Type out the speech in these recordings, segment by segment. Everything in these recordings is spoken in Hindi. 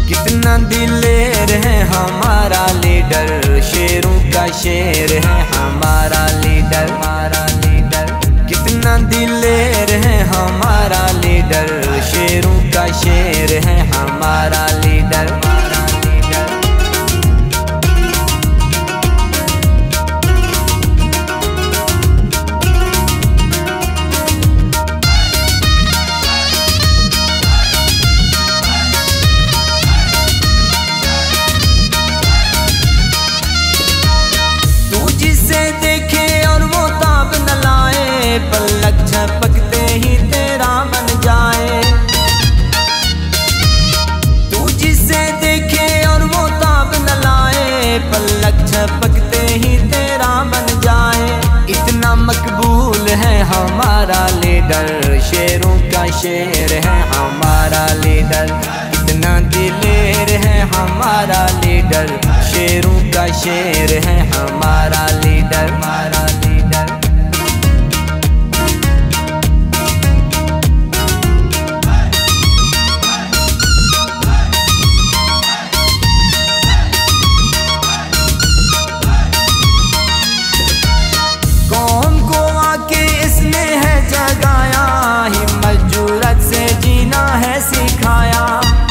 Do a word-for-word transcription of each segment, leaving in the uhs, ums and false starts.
कितना दिलेर है हमारा लीडर, शेरों का शेर है हमारा लीडर, हमारा लीडर। कितना दिलेर है हमारा लीडर, शेरों का शेर है हमारा लीडर, हमारा लीडर। पलक झपकते ही तेरा बन जाए, तू जिसे देखे और वो ताब न लाए, पलक झपकते ही तेरा बन जाए। इतना मकबूल है हमारा लीडर, शेरों का शेर है हमारा लीडर। इतना दिलेर है हमारा लीडर, शेरों का शेर है हमारा लीडर, हमारा लीडर। सिखाया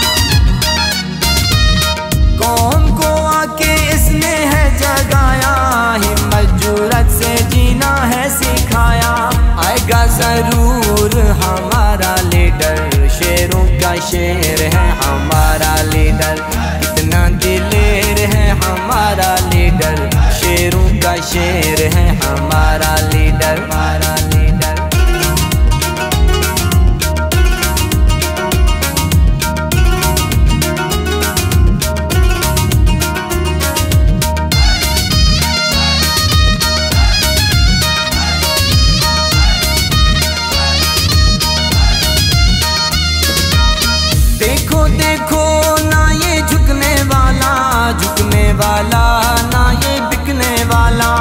कौम को आके इसने है जगाया, हिम्मत जुर्रत से जीना है सिखाया। आएगा जरूर हमारा लीडर, शेरों का शेर है हमारा लीडर। इतना दिलेर है हमारा लीडर, शेरों का शेर है हमारा लीडर, हमारा लीडर। देखो देखो ना ये झुकने वाला, झुकने वाला ना ये बिकने वाला।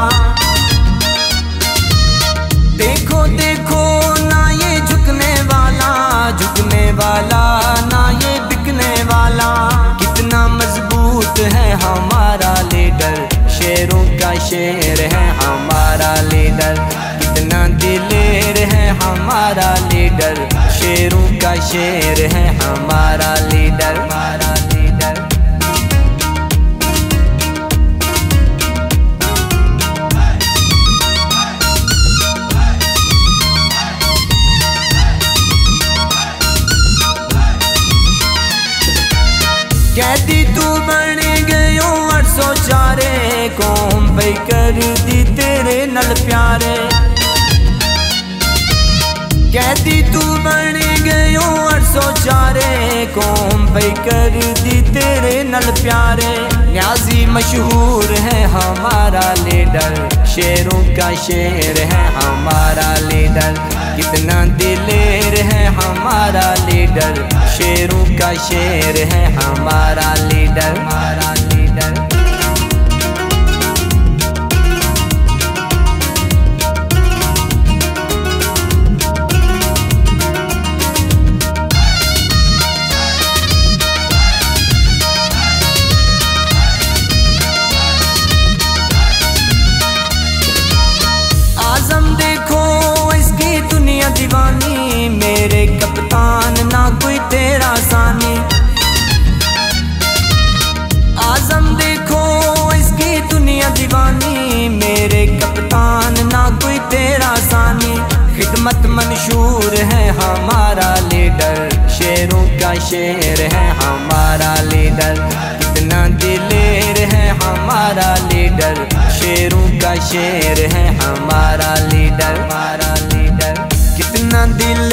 देखो देखो ना ये झुकने वाला, झुकने वाला ना ये बिकने वाला। कितना मजबूत है हमारा लीडर, शेरों का शेर है हमारा लीडर। कितना दिलेर है हमारा लीडर, शेरों का शेर है हमारा लीडर, हमारा लीडर। कैदी तू बन गयो अरसों चारे, कौम पे कर दी तेरे नल प्यारे। कैदी तू बन गयो अरसों चारे, कौम पे कर दी तेरे नल प्यारे। न्याजी मशहूर है हमारा लीडर, शेरों का शेर है हमारा लीडर। कितना दिलेर है हमारा लीडर, शेरों का शेर है हमारा लीडर, हमारा लीडर। दीवानी मेरे कप्तान ना कोई तेरा सानी। आजम देखो इसकी दुनिया दीवानी, मेरे कप्तान ना कोई तेरा सानी। खिदमत मंशूर है हमारा लीडर, शेरों का शेर है हमारा लीडर। कितना दिलेर है हमारा लीडर, शेरों का शेर है हमारा लीडर, हमारा लीडर। कितना दिल